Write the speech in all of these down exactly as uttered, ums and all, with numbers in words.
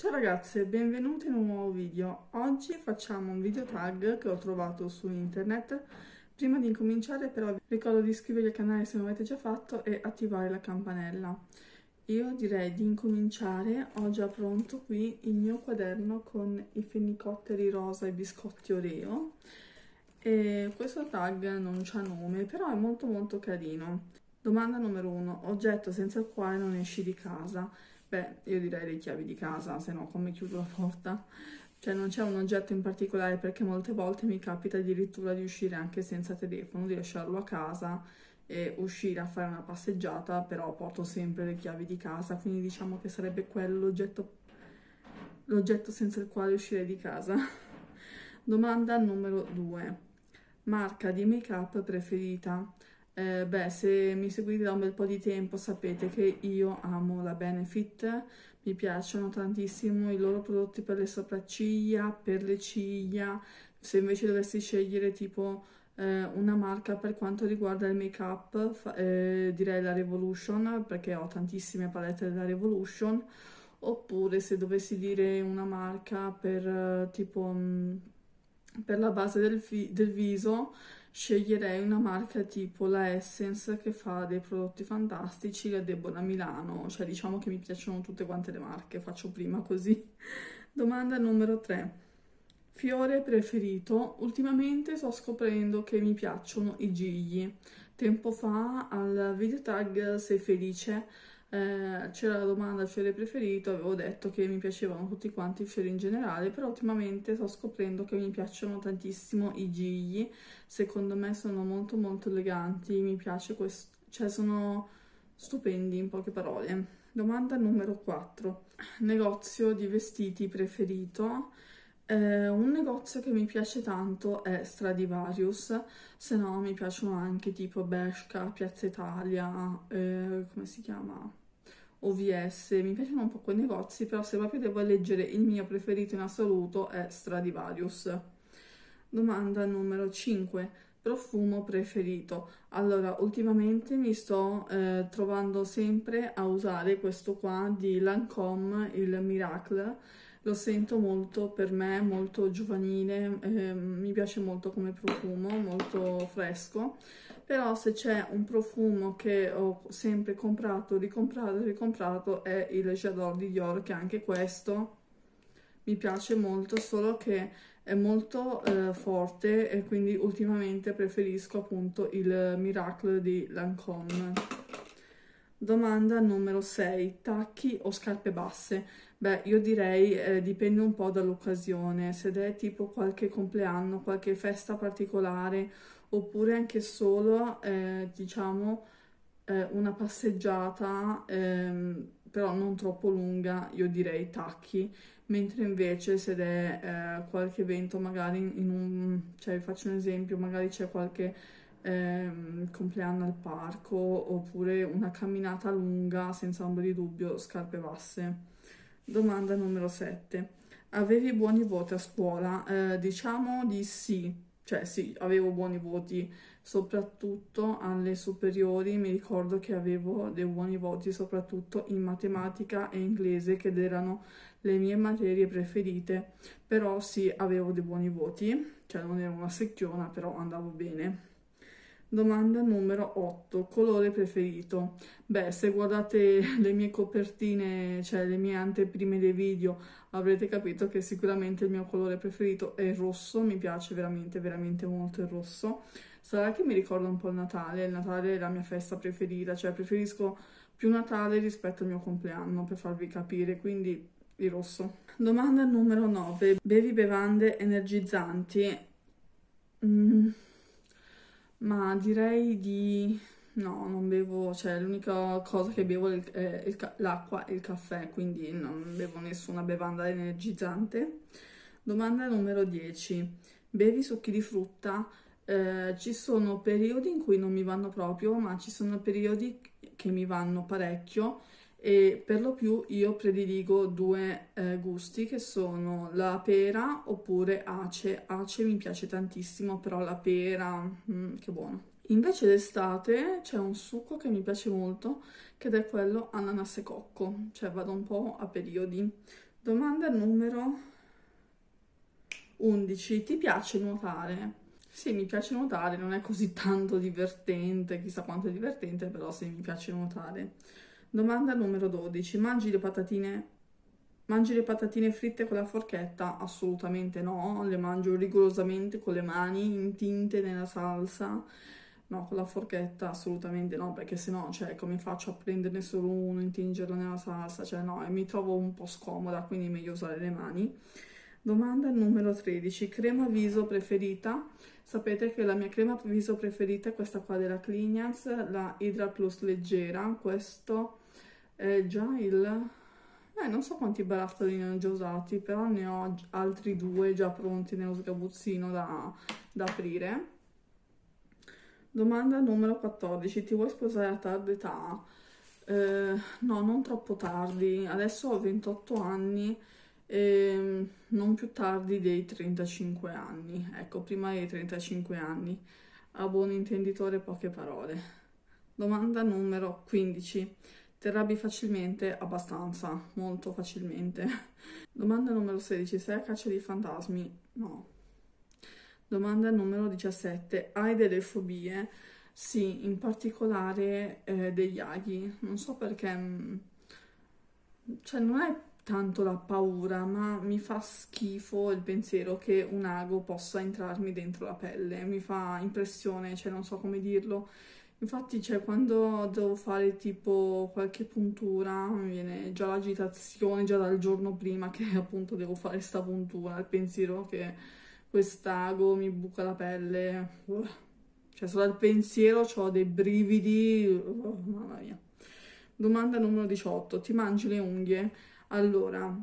Ciao ragazze, benvenute in un nuovo video. Oggi facciamo un video tag che ho trovato su internet. Prima di incominciare però vi ricordo di iscrivervi al canale se non l'avete già fatto e attivare la campanella. Io direi di incominciare, ho già pronto qui il mio quaderno con i fennicotteri rosa e biscotti Oreo e questo tag non c'ha nome, però è molto molto carino. Domanda numero uno, oggetto senza il quale non esci di casa. Beh, io direi le chiavi di casa, se no come chiudo la porta? Cioè non c'è un oggetto in particolare perché molte volte mi capita addirittura di uscire anche senza telefono, di lasciarlo a casa e uscire a fare una passeggiata, però porto sempre le chiavi di casa, quindi diciamo che sarebbe quello l'oggetto l'oggetto senza il quale uscire di casa. Domanda numero due. Marca di make-up preferita? Eh, beh, se mi seguite da un bel po' di tempo sapete che io amo la Benefit, mi piacciono tantissimo i loro prodotti per le sopracciglia, per le ciglia. Se invece dovessi scegliere tipo eh, una marca per quanto riguarda il make-up, fa- eh, direi la Revolution, perché ho tantissime palette della Revolution. Oppure se dovessi dire una marca per eh, tipo mh, per la base del, fi- del viso, sceglierei una marca tipo la Essence che fa dei prodotti fantastici, la Deborah Milano, cioè diciamo che mi piacciono tutte quante le marche, faccio prima così. Domanda numero tre. Fiore preferito? Ultimamente sto scoprendo che mi piacciono i gigli. Tempo fa al video tag Sei felice eh, c'era la domanda al fiore preferito, avevo detto che mi piacevano tutti quanti i fiori in generale, però ultimamente sto scoprendo che mi piacciono tantissimo i gigli, secondo me sono molto molto eleganti, mi piace questo, cioè sono stupendi in poche parole. Domanda numero quattro. Negozio di vestiti preferito? Eh, un negozio che mi piace tanto è Stradivarius, se no mi piacciono anche tipo Bershka, Piazza Italia, eh, come si chiama? O V S, mi piacciono un po' quei negozi, però se proprio devo eleggere il mio preferito in assoluto è Stradivarius. Domanda numero cinque. Profumo preferito. Allora, ultimamente mi sto eh, trovando sempre a usare questo qua di Lancôme, il Miracle. Lo sento molto per me, molto giovanile, eh, mi piace molto come profumo, molto fresco. Però se c'è un profumo che ho sempre comprato, ricomprato, ricomprato è il J'adore di Dior, che anche questo mi piace molto, solo che è molto eh, forte e quindi ultimamente preferisco appunto il Miracle di Lancôme. Domanda numero sei. Tacchi o scarpe basse? Beh, io direi eh, dipende un po' dall'occasione, se è tipo qualche compleanno, qualche festa particolare, oppure anche solo, eh, diciamo, eh, una passeggiata, ehm, però non troppo lunga, io direi tacchi, mentre invece se è eh, qualche evento, magari in un, cioè vi faccio un esempio, magari c'è qualche ehm, compleanno al parco, oppure una camminata lunga, senza ombra di dubbio, scarpe basse. Domanda numero sette. Avevi buoni voti a scuola? Eh, diciamo di sì, cioè sì, avevo buoni voti, soprattutto alle superiori mi ricordo che avevo dei buoni voti, soprattutto in matematica e inglese, che erano le mie materie preferite, però sì, avevo dei buoni voti, cioè non ero una secchiona, però andavo bene. Domanda numero otto. Colore preferito? Beh, se guardate le mie copertine, cioè le mie anteprime dei video, avrete capito che sicuramente il mio colore preferito è il rosso, mi piace veramente, veramente molto il rosso. Sarà che mi ricorda un po' il Natale, il Natale è la mia festa preferita, cioè preferisco più Natale rispetto al mio compleanno, per farvi capire, quindi il rosso. Domanda numero nove. Bevi bevande energizzanti? Mm, ma direi di... No, non bevo, cioè l'unica cosa che bevo è il- è il ca- l'acqua e il caffè, quindi non bevo nessuna bevanda energizzante. Domanda numero dieci. Bevi succhi di frutta? Eh, ci sono periodi in cui non mi vanno proprio, ma ci sono periodi che mi vanno parecchio e per lo più io prediligo due eh, gusti che sono la pera oppure ace. Ace mi piace tantissimo, però la pera, mm, che buono. Invece d'estate c'è un succo che mi piace molto, che è quello ananas e cocco, cioè vado un po' a periodi. Domanda numero undici. Ti piace nuotare? Sì, mi piace nuotare, non è così tanto divertente, chissà quanto è divertente, però sì, mi piace nuotare. Domanda numero dodici. Mangi le patatine? Mangi le patatine fritte con la forchetta? Assolutamente no, le mangio rigorosamente con le mani intinte nella salsa. No, con la forchetta assolutamente no, perché sennò, cioè, come faccio a prenderne solo uno, intingerlo nella salsa? Cioè, no, e mi trovo un po' scomoda, quindi è meglio usare le mani. Domanda numero tredici. Crema viso preferita? Sapete che la mia crema viso preferita è questa qua della Clignans, la Hydra Plus leggera. Questo è già il... Eh, non so quanti barattoli ne ho già usati, però ne ho altri due già pronti nello sgabuzzino da, da aprire. Domanda numero quattordici. Ti vuoi sposare a tarda età? Eh, no, non troppo tardi. Adesso ho ventotto anni e non più tardi dei trentacinque anni. Ecco, prima dei trentacinque anni. A buon intenditore, poche parole. Domanda numero quindici. Ti arrabbi facilmente? Abbastanza, molto facilmente. Domanda numero sedici. Sei a caccia di fantasmi? No. Domanda numero diciassette. Hai delle fobie? Sì, in particolare eh, degli aghi. Non so perché, mh, cioè non è tanto la paura, ma mi fa schifo il pensiero che un ago possa entrarmi dentro la pelle. Mi fa impressione, cioè non so come dirlo. Infatti, cioè, quando devo fare tipo qualche puntura, mi viene già l'agitazione già dal giorno prima che appunto devo fare sta puntura, il pensiero che quest'ago mi buca la pelle. Uh. Cioè, solo dal pensiero ho dei brividi. Uh, mamma mia. Domanda numero diciotto. Ti mangi le unghie? Allora,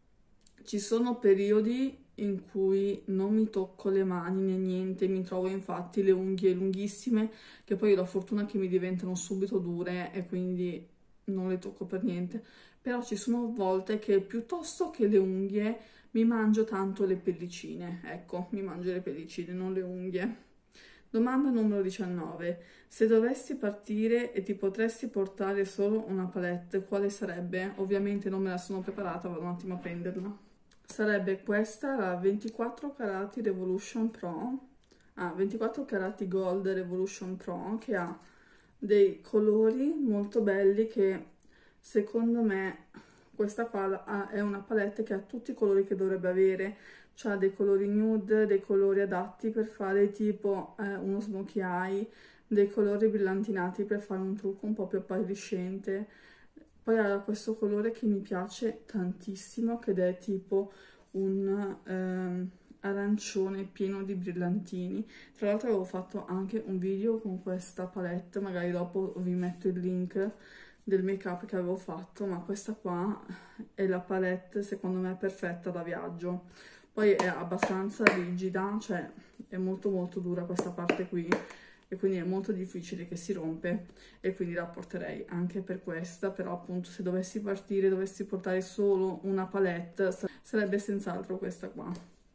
ci sono periodi in cui non mi tocco le mani né niente, mi trovo infatti le unghie lunghissime, che poi ho la fortuna che mi diventano subito dure e quindi non le tocco per niente. Però ci sono volte che piuttosto che le unghie mi mangio tanto le pellicine. Ecco, mi mangio le pellicine, non le unghie. Domanda numero diciannove. Se dovessi partire e ti potresti portare solo una palette, quale sarebbe? Ovviamente non me la sono preparata, vado un attimo a prenderla. Sarebbe questa, la ventiquattro carati Revolution Pro. Ah, ventiquattro carati Gold Revolution Pro, che ha dei colori molto belli che secondo me questa qua è una palette che ha tutti i colori che dovrebbe avere. C'ha dei colori nude, dei colori adatti per fare tipo eh, uno smokey eye, dei colori brillantinati per fare un trucco un po' più appariscente. Poi ha questo colore che mi piace tantissimo, che è tipo un ehm, arancione pieno di brillantini. Tra l'altro avevo fatto anche un video con questa palette, magari dopo vi metto il link del make up che avevo fatto, ma questa qua è la palette secondo me perfetta da viaggio. Poi è abbastanza rigida, cioè è molto molto dura questa parte qui e quindi è molto difficile che si rompe e quindi la porterei anche per questa, però appunto se dovessi partire, dovessi portare solo una palette, sarebbe senz'altro questa qua.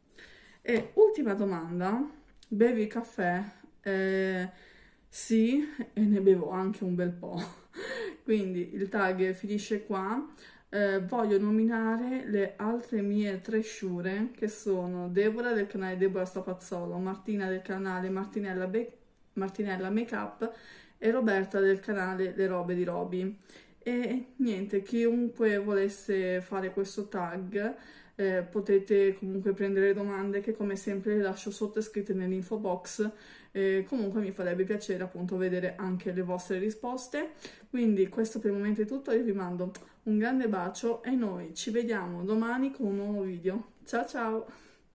E ultima domanda, bevi caffè? Eh, sì, e ne bevo anche un bel po', quindi il tag finisce qua. Eh, voglio nominare le altre mie tre sciure che sono Deborah del canale Deborah Stapazzolo, Martina del canale Martinella, Be Martinella Makeup e Roberta del canale Le Robe di Roby. E niente, chiunque volesse fare questo tag eh, potete comunque prendere le domande che come sempre le lascio sotto scritte nell'info box. Eh, comunque mi farebbe piacere appunto vedere anche le vostre risposte. Quindi questo per il momento è tutto, io vi mando un grande bacio e noi ci vediamo domani con un nuovo video. Ciao ciao!